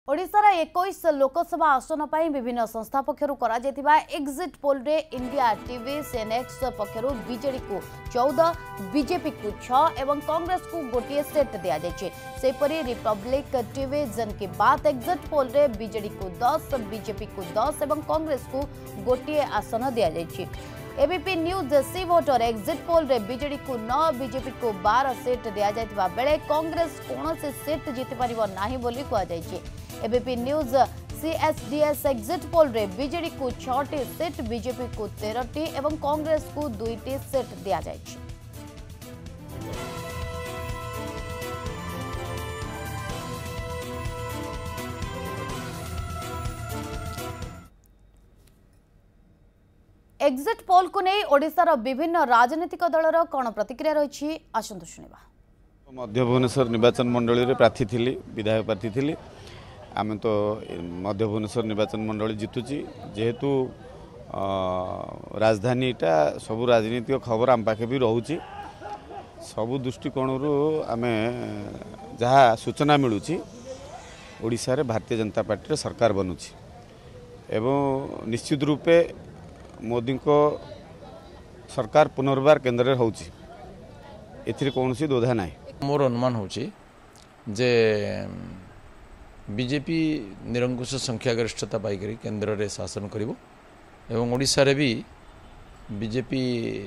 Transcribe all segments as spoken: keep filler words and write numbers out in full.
ओडिशार इक्कीस लोकसभा आसन पर विभिन्न संस्था पक्षर एक्जिट पोल रे इंडिया टीवी सेनेक्स पक्षर बीजेडी को चौदह बीजेपी को छह एवं कांग्रेस को गोटे सेट दि जापरी रिपब्लिक टीवी जन की बात एक्जिट पोल रे बीजेडी को दस बीजेपी को दस एवं कांग्रेस को गोटे आसन दि जाए। ABP news C voter exit poll रे बीजेडी को नौ बीजेपी को बारह सेट दि जाइतिबा बेले कांग्रेस कौन से सेट जीति पारिबो नाही बोली कहा जायछि। ABP news CSDS exit poll रे बीजेडी को छह सेट बीजेपी को तेरह एवं कांग्रेस को दुईटी सेट दि जायछि। एक्जिट पोल को नहीं ओडिशार विभिन्न राजनीतिक दलर कौन प्रतिक्रिया रही आसतु शुणा। मध्य भुवनेश्वर निर्वाचन मंडली रे प्रार्थी थी विधायक प्रार्थी थी आम तो मध्य भुवनेश्वर निर्वाचन मंडली जीतुची जेहेतु राजधानीटा सबू राजनीतिक खबर आम पाखे भी रोचे सबू दृष्टिकोण आम जहाँ सूचना मिलूँ ओडिशा रे भारतीय जनता पार्टी सरकार बनूची एवं निश्चित रूपे मोदी को सरकार पुनर्बार केन्द्र होउची एथिरे कोनोसी दोधा नाही। मोर अनुमान होची जे बीजेपी निरंकुश संख्यागरिष्ठता पाइकरी केन्द्र रे शासन करिवो एवं ओडिशा रे भी बीजेपी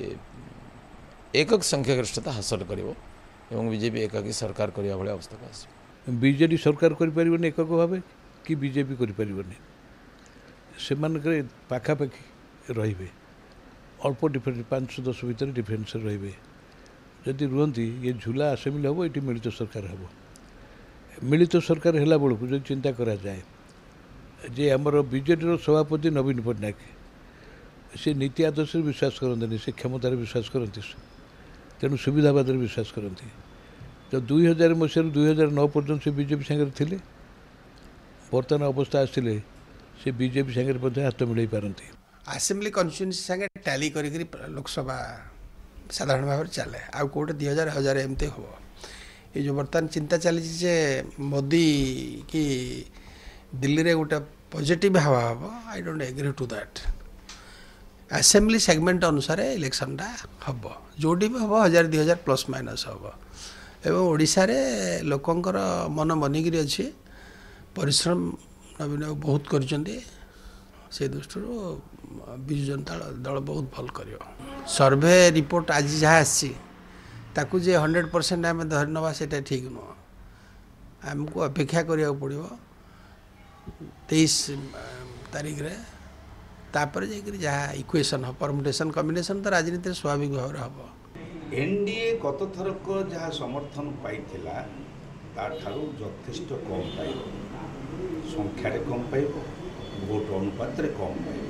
एकक संख्यागरिष्ठता हासिल करिवो एवं बीजेपी एकाकी सरकार करिया भले अवस्था को आसी। बीजेडी सरकार करि परिबने एकक भाबे कि बीजेपी करि परिबने से मानकरे पाखा पाखी रहिबे अल्प डिफरेंस पाँच दस भितर डिफरेंस रहिबे जदि रुहंती ये झूला असेंबली हम ये मिलित सरकार हम मिलित सरकार है बेलू जो चिंता करा जाए जे आमर बीजेडी सभापति नवीन पट्टनायक से नीति आदर्श विश्वास करते से क्षमतार विश्वास करते तेणु सुविधावाद विश्वास करते तो दुई हजार मसीह दुई हजार नौ पर्यटन से बीजेपी सागर थे बर्तमान अवस्था आसते से बीजेपी सागर हाथ मिलई पारती आसेम्बली कन्स्टिट्यूएंसी संगे टैली करी लोकसभा साधारण भाव चले आउ कोटे दुई हजार हजार एमती हम ये जो बर्तमान चिंता चली जे मोदी की दिल्ली रे गोटे पॉजिटिव हवा हम I don't agree to that assembly segment अनुसार इलेक्शनटा हम जोटी भी हम हजार दुई हजार प्लस माइनस हम एवं ओडिशा रे लोकंकर मन बनिकी अच्छी परिश्रम नवीन बहुत कर से दृष्टि विजु जनता दल बहुत भल कर सर्वे रिपोर्ट आज जहाँ आसी जे हंड्रेड परसेंट आम धरी नवा से ठीक नुह आमको अपेक्षा करा पड़ो तेईस तारीख रे तापर जाकर जहाँ इक्वेशन हम परमुटेशन कम्बिनेशन तो राजनीति स्वाभाविक भाव हम एनडीए गत थरक जहाँ समर्थन पाइथिला ताठारु यथेष्ट कम पाइब संख्यारे कम पाइब भोट अनुपात कम पाइब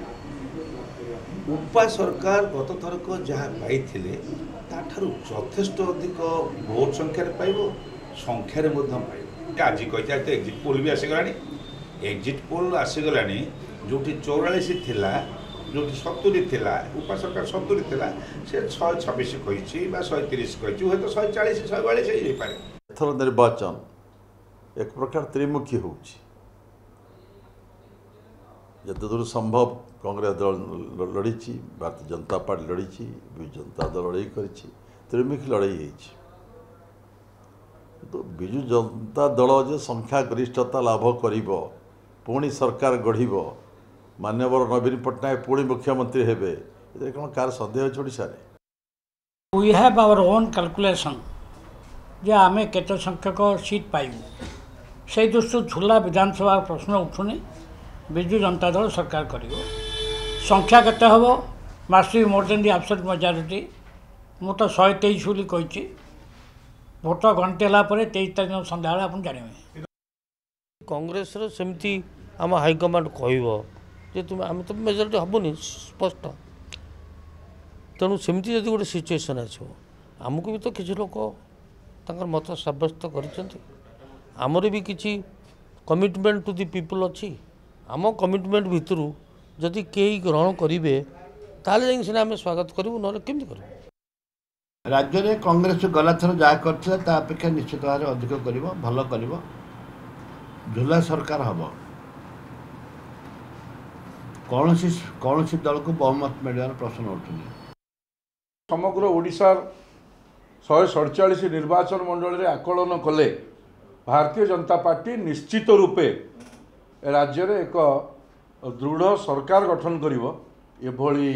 उपा सरकार गत थरक जहाँ पाइथिले ताठारु यथेष्ट अधिक भोट संख्यारे पाइब संख्यारे मध्यम पाइब आज कही तो एक्जिट पोल भी आसीगलानी एक्जिट पोल आसीगलानी जोटी चौरालीस थिला जोटी सतुरी थिला उपा सरकार सतुरी थिला से शहे छब्बीस कही शहे तीस कही हूँ तो शहे चालीस शहे बयालीस हो पारे एथर निर्वाचन एक प्रकार त्रिमुखी होउछि जते दूर संभव कांग्रेस दल लड़ी भारतीय जनता पार्टी लड़ी विजु जनता दल लड़ाई कर त्रिमुखी लड़ाई होइछि तो विजु जनता दल जे संख्या गरिष्ठता लाभ करिवो पुणी सरकार गढ़ मान्यवर नवीन पट्टनायक पुणी मुख्यमंत्री हेबे ए कोन कार संदेह अछि ओडिसा रे we have our own calculation जे आमे केते संख्यक सीट पाइबु से दृष्टि झूला विधानसभा प्रश्न उठुनी विजु जनता दल सरकार कर संख्या केते हबो must be more than the absolute majority मु तो शहे तेईस बोली कही भोट घंटे है तेईस तारीख सन्ध्या आप जानवे कांग्रेस सेमती आम हाइकमांड कह तुम आम तो मेजोरिटी हेनी स्पष्ट तेणु सेमती जब गोटे सिचुएसन आसो आमको भी तो किसी लोक तंकर मत सब्यस्त करमर भी किसी कमिटमेंट टू दी पीपल अच्छी आम कमिटमेंट भितर जदि कई ग्रहण करेंगे ताले जाइए सीना आम स्वागत करूँ ना केमती करूँ राज्य में कांग्रेस गला थर जहाँ कर अपेक्षा निश्चित भाव अधिक कर भल कर झुला सरकार हम कौन कौन दल को बहुमत मिलवार प्रश्न उठुनि। समग्र ओडिशार शहे सड़चाश निर्वाचन मंडल आकलन कले भारतीय जनता पार्टी निश्चित रूपे राज्य रे एक दृढ़ सरकार गठन करिवो एभली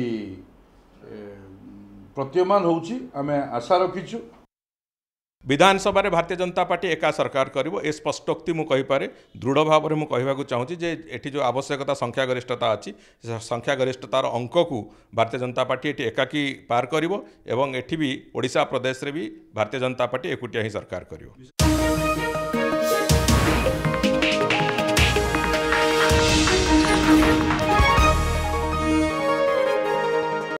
प्रतीयमान होउची आमे आशा रखिछु। विधानसभा रे भारतीय जनता पार्टी एका सरकार करिवो ए स्पष्टोक्ति मु कहि पारे दृढ़ भाव में मु कहबाकू चाहूँगी जे एठी जो आवश्यकता संख्या गरिष्ठता अछि संख्या गरिष्ठतार अंक को भारतीय जनता पार्टी एठी एकाकी पार करिवो एवं एठी भी ओडिशा प्रदेश रे भी भारतीय जनता पार्टी एकुटिया ही सरकार करिवो।